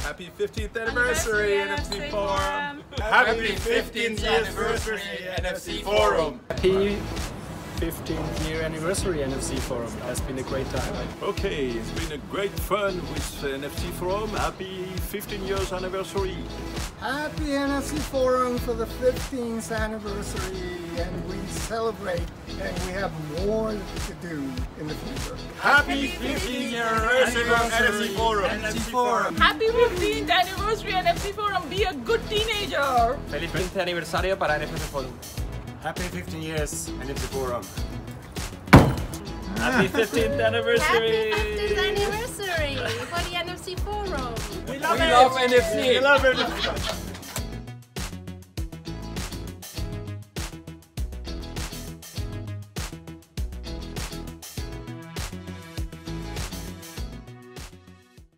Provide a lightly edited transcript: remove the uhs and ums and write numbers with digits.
Happy 15th anniversary, NFC Forum. Happy 15th anniversary, NFC Forum. Happy 15th year anniversary NFC Forum. It has been a great time. Okay, it's been a great fun with NFC Forum. Happy 15 years anniversary. Happy NFC Forum for the 15th anniversary, and we celebrate, and we have more to do in the future. Happy 15th anniversary, NFC Forum. NFC Forum. Happy 15th anniversary NFC Forum. Be a good teenager. Feliz 15 aniversario para NFC Forum. Happy 15 years, NFC Forum. Happy 15th anniversary! Happy 15th anniversary for the NFC Forum. We love NFC. We love NFC.